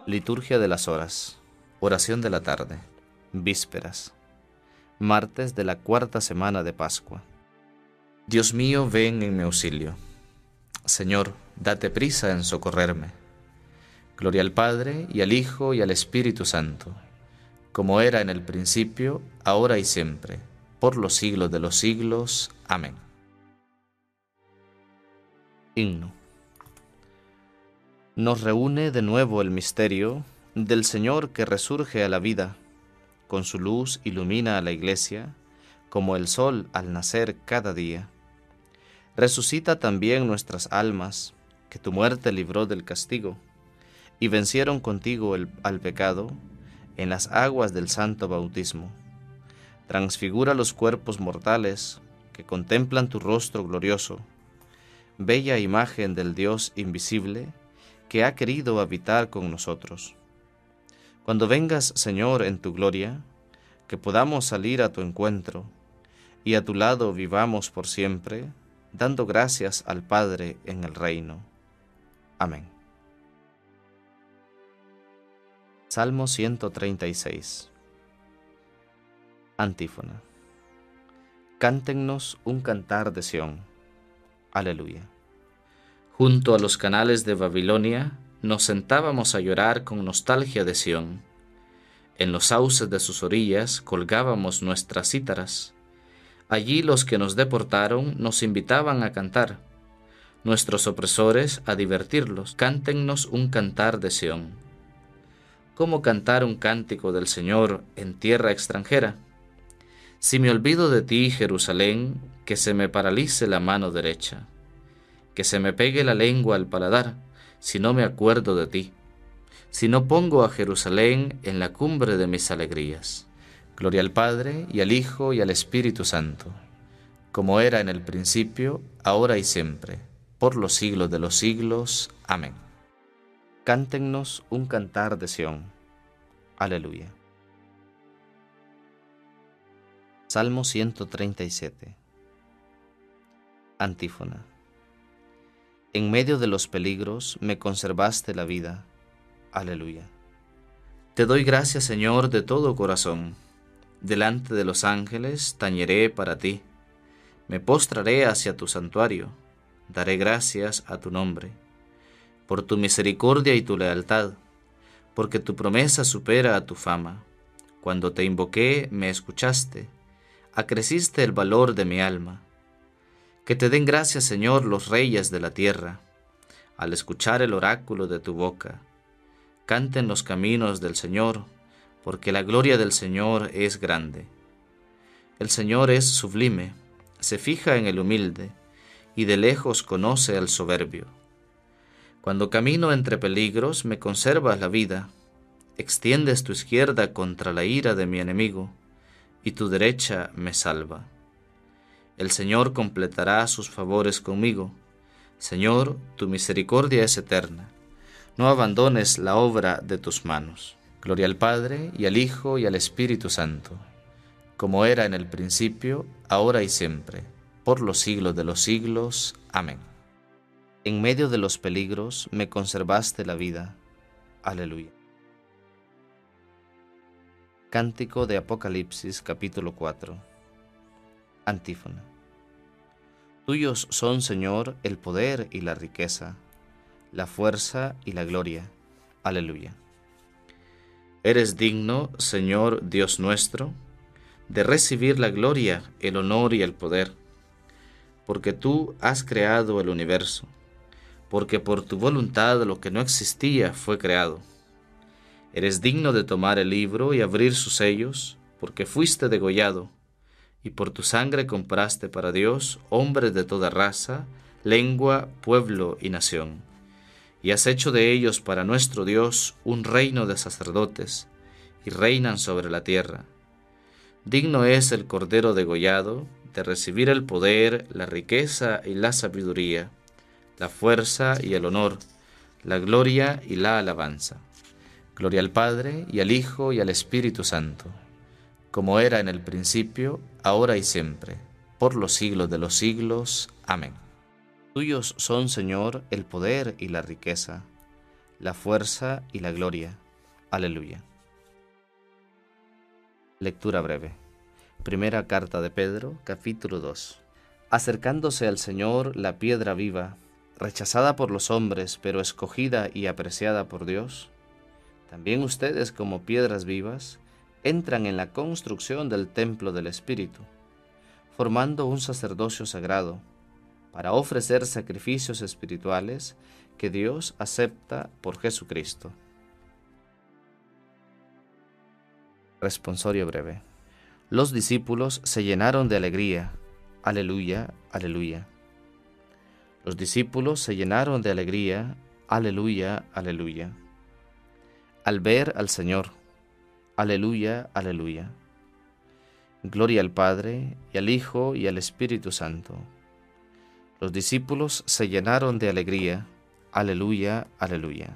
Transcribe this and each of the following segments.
Liturgia de las Horas. Oración de la tarde. Vísperas. Martes de la cuarta semana de Pascua. Dios mío, ven en mi auxilio. Señor, date prisa en socorrerme. Gloria al Padre, y al Hijo, y al Espíritu Santo, como era en el principio, ahora y siempre, por los siglos de los siglos. Amén. Himno. Nos reúne de nuevo el misterio del Señor que resurge a la vida, con su luz ilumina a la Iglesia, como el sol al nacer cada día. Resucita también nuestras almas, que tu muerte libró del castigo, y vencieron contigo al pecado en las aguas del santo bautismo. Transfigura los cuerpos mortales que contemplan tu rostro glorioso, bella imagen del Dios invisible que ha querido habitar con nosotros. Cuando vengas, Señor, en tu gloria, que podamos salir a tu encuentro, y a tu lado vivamos por siempre, dando gracias al Padre en el reino. Amén. Salmo 136. Antífona. Cántennos un cantar de Sión. Aleluya. Junto a los canales de Babilonia nos sentábamos a llorar con nostalgia de Sión. En los sauces de sus orillas colgábamos nuestras cítaras. Allí los que nos deportaron nos invitaban a cantar, nuestros opresores a divertirlos. Cántennos un cantar de Sión. ¿Cómo cantar un cántico del Señor en tierra extranjera? Si me olvido de ti, Jerusalén, que se me paralice la mano derecha, que se me pegue la lengua al paladar, si no me acuerdo de ti, si no pongo a Jerusalén en la cumbre de mis alegrías. Gloria al Padre, y al Hijo, y al Espíritu Santo, como era en el principio, ahora y siempre, por los siglos de los siglos. Amén. Cántennos un cantar de Sión. Aleluya. Salmo 137. Antífona. En medio de los peligros me conservaste la vida. Aleluya. Te doy gracias, Señor, de todo corazón. Delante de los ángeles tañeré para ti. Me postraré hacia tu santuario. Daré gracias a tu nombre. Por tu misericordia y tu lealtad, porque tu promesa supera a tu fama. Cuando te invoqué, me escuchaste. Acreciste el valor de mi alma. Que te den gracias, Señor, los reyes de la tierra, al escuchar el oráculo de tu boca. Canten los caminos del Señor, porque la gloria del Señor es grande. El Señor es sublime, se fija en el humilde, y de lejos conoce al soberbio. Cuando camino entre peligros, me conservas la vida. Extiendes tu izquierda contra la ira de mi enemigo, y tu derecha me salva. El Señor completará sus favores conmigo. Señor, tu misericordia es eterna. No abandones la obra de tus manos. Gloria al Padre, y al Hijo, y al Espíritu Santo, como era en el principio, ahora y siempre, por los siglos de los siglos. Amén. En medio de los peligros me conservaste la vida. Aleluya. Cántico de Apocalipsis, capítulo 4. Antífona. Tuyos son, Señor, el poder y la riqueza, la fuerza y la gloria. Aleluya. Eres digno, Señor Dios nuestro, de recibir la gloria, el honor y el poder, porque tú has creado el universo, porque por tu voluntad lo que no existía fue creado. Eres digno de tomar el libro y abrir sus sellos, porque fuiste degollado, y por tu sangre compraste para Dios hombres de toda raza, lengua, pueblo y nación. Y has hecho de ellos para nuestro Dios un reino de sacerdotes, y reinan sobre la tierra. Digno es el Cordero degollado de recibir el poder, la riqueza y la sabiduría, la fuerza y el honor, la gloria y la alabanza. Gloria al Padre, y al Hijo, y al Espíritu Santo, como era en el principio, ahora y siempre, por los siglos de los siglos. Amén. Tuyos son, Señor, el poder y la riqueza, la fuerza y la gloria. Aleluya. Lectura breve. Primera carta de Pedro, capítulo 2. Acercándose al Señor, la piedra viva, rechazada por los hombres, pero escogida y apreciada por Dios, también ustedes, como piedras vivas, entran en la construcción del templo del Espíritu, formando un sacerdocio sagrado, para ofrecer sacrificios espirituales que Dios acepta por Jesucristo. Responsorio breve. Los discípulos se llenaron de alegría. Aleluya, aleluya. Los discípulos se llenaron de alegría. Aleluya, aleluya. Al ver al Señor. Aleluya, aleluya. Gloria al Padre, y al Hijo, y al Espíritu Santo. Los discípulos se llenaron de alegría. Aleluya, aleluya.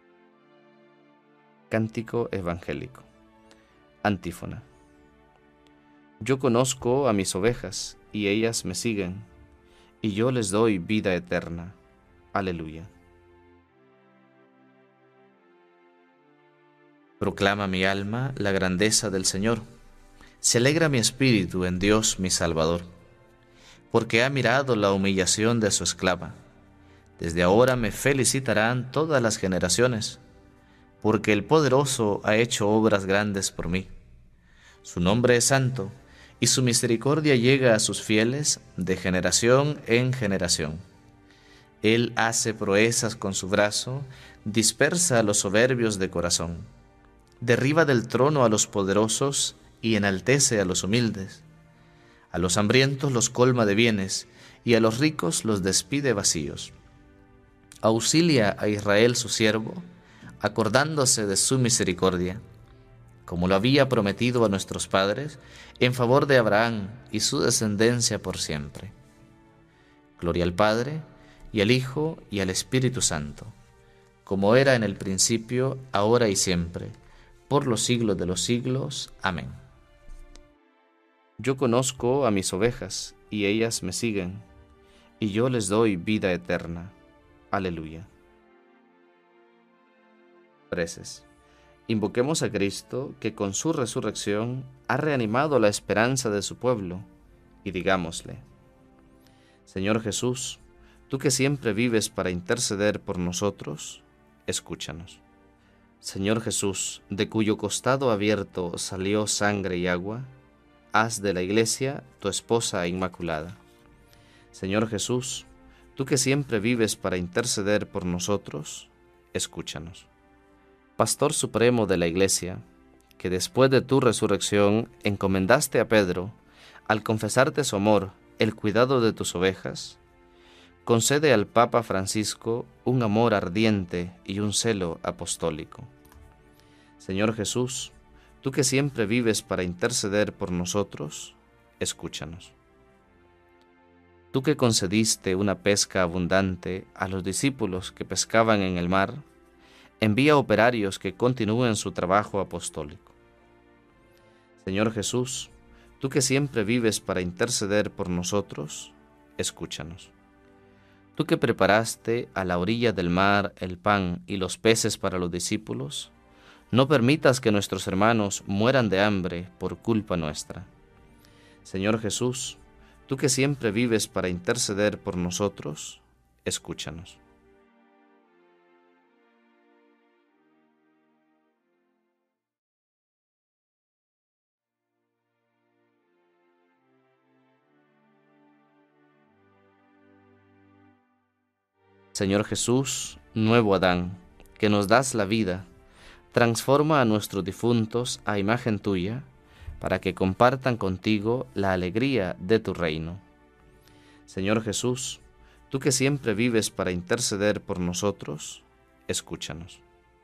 Cántico evangélico. Antífona. Yo conozco a mis ovejas, y ellas me siguen, y yo les doy vida eterna. Aleluya. Proclama mi alma la grandeza del Señor. Se alegra mi espíritu en Dios mi Salvador, porque ha mirado la humillación de su esclava. Desde ahora me felicitarán todas las generaciones, porque el Poderoso ha hecho obras grandes por mí. Su nombre es santo, y su misericordia llega a sus fieles de generación en generación. Él hace proezas con su brazo, dispersa a los soberbios de corazón. Derriba del trono a los poderosos y enaltece a los humildes. A los hambrientos los colma de bienes, y a los ricos los despide vacíos. Auxilia a Israel su siervo, acordándose de su misericordia, como lo había prometido a nuestros padres, en favor de Abraham y su descendencia por siempre. Gloria al Padre, y al Hijo, y al Espíritu Santo, como era en el principio, ahora y siempre, por los siglos de los siglos. Amén. Yo conozco a mis ovejas, y ellas me siguen, y yo les doy vida eterna. Aleluya. Preces. Invoquemos a Cristo, que con su resurrección ha reanimado la esperanza de su pueblo, y digámosle: Señor Jesús, tú que siempre vives para interceder por nosotros, escúchanos. Señor Jesús, de cuyo costado abierto salió sangre y agua, haz de la Iglesia tu esposa inmaculada. Señor Jesús, tú que siempre vives para interceder por nosotros, escúchanos. Pastor supremo de la Iglesia, que después de tu resurrección encomendaste a Pedro, al confesarte su amor, el cuidado de tus ovejas, concede al Papa Francisco un amor ardiente y un celo apostólico. Señor Jesús, tú que siempre vives para interceder por nosotros, escúchanos. Tú que concediste una pesca abundante a los discípulos que pescaban en el mar, envía operarios que continúen su trabajo apostólico. Señor Jesús, tú que siempre vives para interceder por nosotros, escúchanos. Tú que preparaste a la orilla del mar el pan y los peces para los discípulos, no permitas que nuestros hermanos mueran de hambre por culpa nuestra. Señor Jesús, tú que siempre vives para interceder por nosotros, escúchanos. Señor Jesús, nuevo Adán, que nos das la vida, transforma a nuestros difuntos a imagen tuya, para que compartan contigo la alegría de tu reino. Señor Jesús, tú que siempre vives para interceder por nosotros, escúchanos.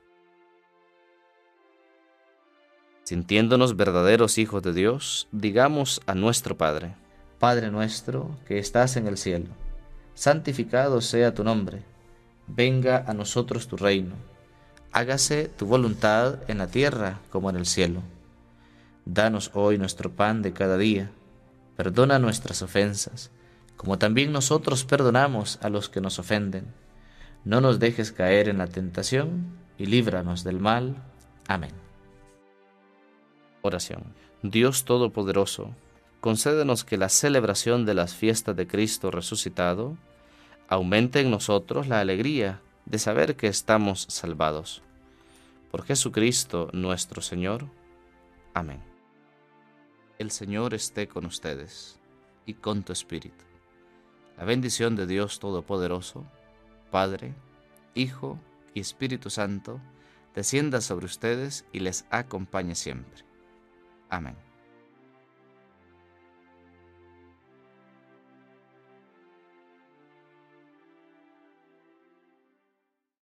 Sintiéndonos verdaderos hijos de Dios, digamos a nuestro Padre: Padre nuestro que estás en el cielo, santificado sea tu nombre. Venga a nosotros tu reino. Hágase tu voluntad en la tierra como en el cielo. Danos hoy nuestro pan de cada día. Perdona nuestras ofensas, como también nosotros perdonamos a los que nos ofenden. No nos dejes caer en la tentación y líbranos del mal. Amén. Oración. Dios Todopoderoso, concédenos que la celebración de las fiestas de Cristo resucitado aumente en nosotros la alegría de saber que estamos salvados. Por Jesucristo nuestro Señor. Amén. El Señor esté con ustedes y con tu espíritu. La bendición de Dios Todopoderoso, Padre, Hijo y Espíritu Santo, descienda sobre ustedes y les acompañe siempre. Amén.